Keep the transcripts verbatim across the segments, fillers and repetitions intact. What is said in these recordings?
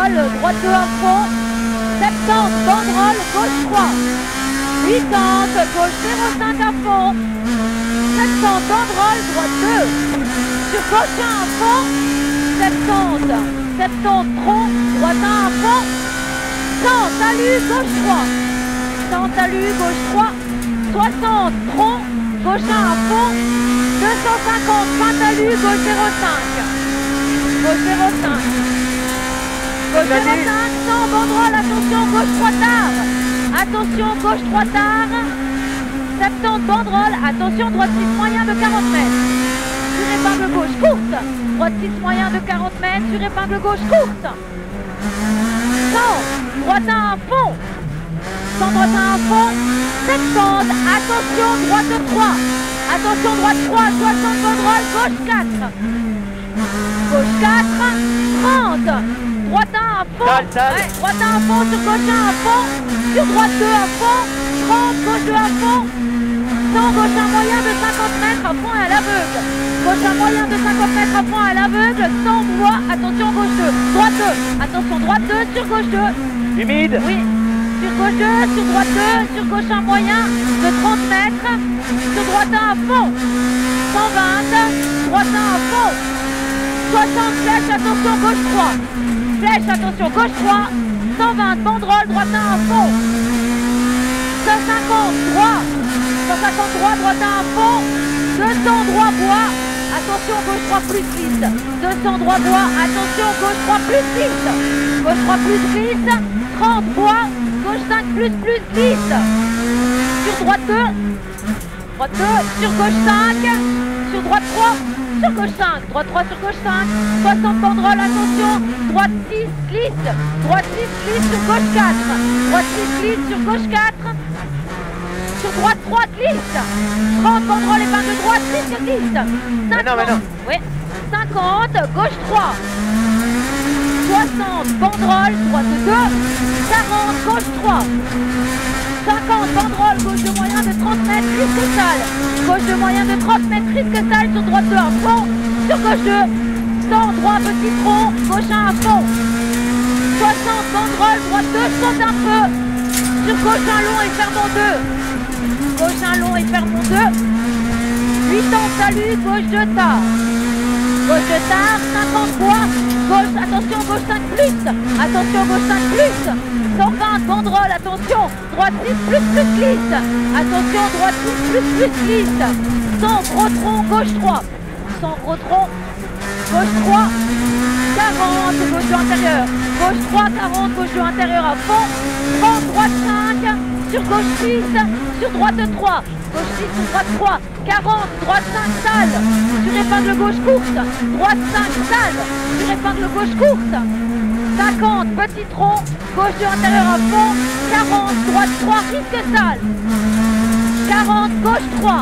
banderole, droite deux à fond. soixante, banderole, gauche trois. quatre-vingts, gauche zéro cinq à fond. sept cents, banderole, droite deux. Sur gauche un à fond. soixante, soixante, tronc, droite un à fond. cent, talus, gauche trois. cent, talus, gauche trois. soixante, tronc, gauche un à fond. deux cent cinquante, fin talus, gauche zéro cinq. Gauche zéro cinq. Gauche zéro cinq, cent, banderole, attention, gauche trois tard. Attention, gauche trois tard. soixante, banderole, attention, droite six moyen de quarante mètres. Sur épingle gauche courte. Droite six moyen de quarante mètres, sur épingle gauche courte. cent, droite un à fond. cent, droite un à fond. soixante, attention, droite trois. Attention, droite trois, soixante, banderole, gauche quatre. Gauche quatre, trente. Droite un à fond. Sale, sale. Ouais, droite un à fond, sur gauche un à fond. Sur droite deux à fond. trente, gauche deux à fond. cent, gauche un moyen de cinquante mètres à fond et à l'aveugle. Gauche un moyen de cinquante mètres à fond et à l'aveugle. cent, voie, attention, gauche deux. Droite deux, attention, droite deux, sur gauche deux. Humide. Oui, sur gauche deux, sur droite deux, sur gauche un moyen de trente mètres. Sur droite un à fond. cent vingt, droite un à fond. soixante, flèche, attention, gauche trois. Flèche, attention, gauche trois. cent vingt, banderole, droite un à fond. cent cinquante, droit. cent cinquante, droit, droite un à fond. deux cents, droit, bois. Attention, gauche trois plus glisse. deux cents, droit, bois. Attention, gauche trois plus glisse. Gauche trois plus glisse. trente, bois. Gauche cinq plus plus glisse. Sur droite deux. Droite deux. Sur gauche cinq. Sur droite trois. Sur gauche cinq. Droite trois sur gauche cinq. soixante, banderole, attention. Droite six, glisse. Droite six, glisse sur gauche quatre. Droite six, glisse sur gauche quatre. Sur droite trois, glisse. trente, banderole, épingle droite, glisse, glisse. cinquante. Mais non, mais non. Oui. cinquante, gauche trois. soixante, banderole, droite deux. quarante, gauche trois. cinquante, banderole, gauche de moyen de trente mètres, risque sale. Gauche de moyen de trente mètres, risque sale, sur droite deux à fond. Sur gauche deux. cent, droit, petit tronc, gauche un à fond. soixante, banderole, droite deux, saute un peu. Sur gauche un long et fermons deux. Gauche un long et fermons deux. huit ans, salut, gauche deux tard. Gauche deux tard, cinquante bois. Gauche, attention, gauche cinq plus. Attention, gauche cinq plus. cent vingt, banderole, attention. Droite six plus plus glisse. Attention, droite six plus plus glisse. cent, gros tronc, gauche trois. cent, gros tronc. Gauche trois. quarante, gauche deux intérieur. Gauche trois, quarante, gauche deux intérieur à fond. trente, droite cinq. Sur gauche six. Sur droite trois. Gauche six, sur droite trois. quarante, droite cinq, sale. Sur épingle gauche courte. Droite cinq, sale. Sur épingle gauche courte. cinquante, petit tronc. Gauche deux intérieur à fond. quarante, droite trois, risque sale. quarante, gauche trois.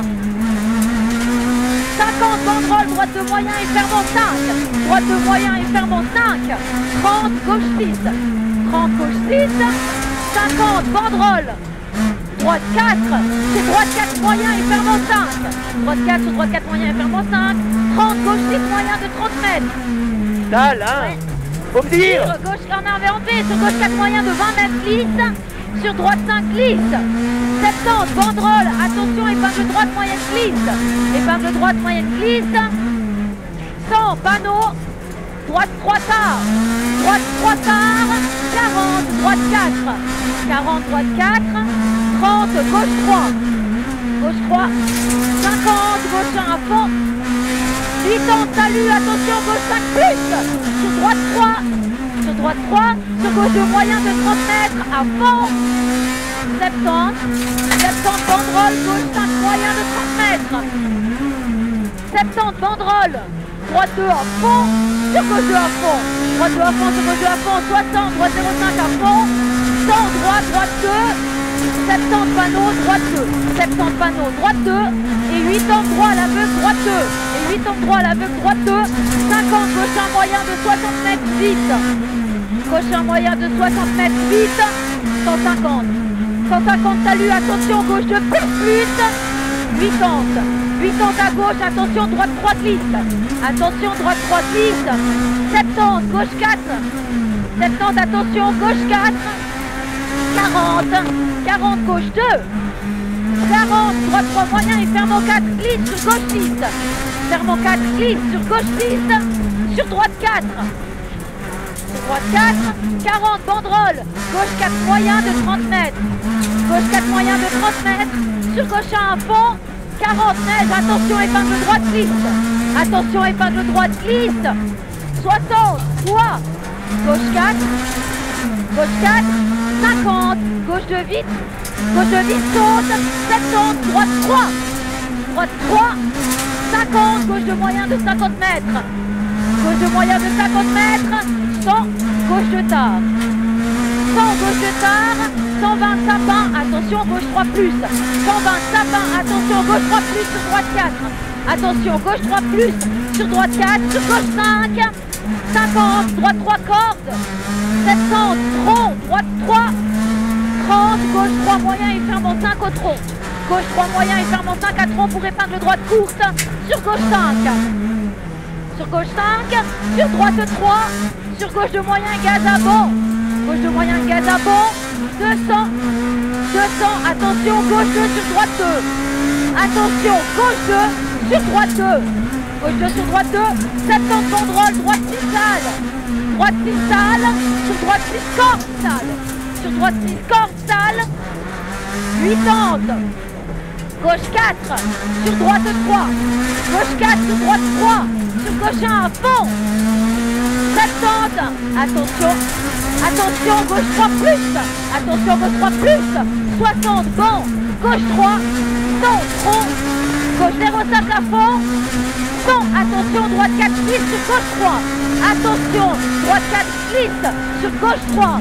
cinquante, banderole, droite de moyen et fermant cinq. Droite de moyen et fermant cinq. trente, gauche six. trente, gauche six. cinquante, banderole. Droite quatre. C'est droite quatre, moyen et fermant cinq. Droite quatre sur droite quatre, moyen et fermant cinq. trente, gauche six, moyen de trente mètres. Sale, hein. Ouais. Faut me dire. Sur gauche, on a un V, sur gauche quatre, moyen de vingt mètres, glisse. Sur droite cinq, glisse. soixante, banderole, attention, épingle droite, moyenne, glisse. Épingle droite, moyenne, glisse. cent, panneau. Droite trois tard. Droite trois tard. quarante, droite quatre. quarante, droite quatre. trente, gauche trois. Gauche trois. cinquante, gauche un à fond. huit ans, salut, attention, gauche cinq plus. Sur droite trois. Sur droite trois. Sur gauche de moyen de trente mètres à fond. soixante. soixante, banderole, gauche cinq, moyen de trente mètres. soixante, banderole. Droite deux à fond. Sur gauche deux à fond. Droite deux à fond, sur gauche deux à fond. soixante, droite zéro cinq à fond. cent, droite, droite deux. soixante, panneau, droite deux. soixante, panneau, droite deux. Et huit ans, droit à l'aveugle, droite deux. Et huit ans, droit à l'aveugle, droite deux. cinquante, gauche un moyen de soixante mètres, vite. Gauche un moyen de soixante mètres, vite. cent cinquante. cent cinquante, salut, attention, gauche deux, plus, plus. quatre-vingts. quatre-vingts à gauche, attention, droite trois glisse. Attention, droite trois glisse. soixante, gauche quatre. soixante-dix, attention, gauche quatre, quarante, quarante, gauche deux, quarante, droite trois moyen et ferme au quatre, glisse sur gauche six, ferme au quatre, glisse sur gauche six, sur droite quatre, sur droite quatre, quarante, banderole, gauche quatre moyen de trente mètres, gauche quatre moyen de trente mètres, sur gauche un à fond, quarante neige, attention épingle droite glisse, attention épingle droite glisse, soixante, trois, gauche quatre, gauche quatre, cinquante, gauche de vite, gauche de vite saute, soixante-dix, droite trois, droite trois, cinquante, gauche de moyen de cinquante mètres, gauche de moyen de cinquante mètres, cent, gauche de tard, cent, gauche de tard, cent vingt sapin, attention gauche trois plus, cent vingt sapin, attention gauche trois plus sur droite quatre, attention gauche trois plus sur droite quatre, sur gauche cinq, cinquante, droite trois cordes, sept cents, tronc, droite trois, trente, gauche trois moyen et ferme en cinq au tronc, gauche trois moyen et ferme en cinq à tronc pour épingle droite courte, sur gauche cinq, sur gauche cinq, sur droite trois, sur gauche de moyen gaz à bond, gauche de moyen gaz à bond, deux cents, deux cents, attention gauche deux sur droite deux, attention gauche deux sur droite deux, gauche deux sur droite deux, sept cents banderole, droite six sale, droite six sale, sur droite six corde sale, sur droite six corde sale, quatre-vingts, gauche quatre, sur droite trois, gauche quatre sur droite trois, sur gauche un à fond, soixante, attention, attention, gauche trois plus, attention, gauche trois plus, soixante, bon, gauche trois, cent, tronc, gauche zéro cinq à fond, cent, attention, droite quatre glisse sur gauche trois, attention, droite quatre glisse sur gauche trois,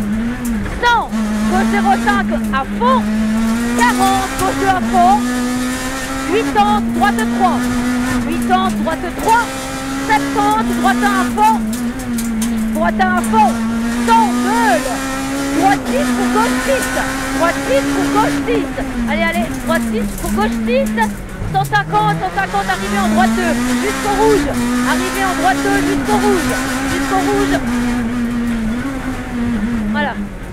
cent, gauche zéro cinq à fond, quarante, gauche deux à fond, quatre-vingts, droite trois, quatre-vingts, droite trois, soixante-dix, droite un à fond, droite un à fond, cent, meule, droite six pour gauche six, droite six pour gauche six, allez, allez, droite six pour gauche six, cent cinquante, cent cinquante, arrivé en droite deux, jusqu'au rouge, arrivé en droite deux, jusqu'au rouge, jusqu'au rouge, voilà.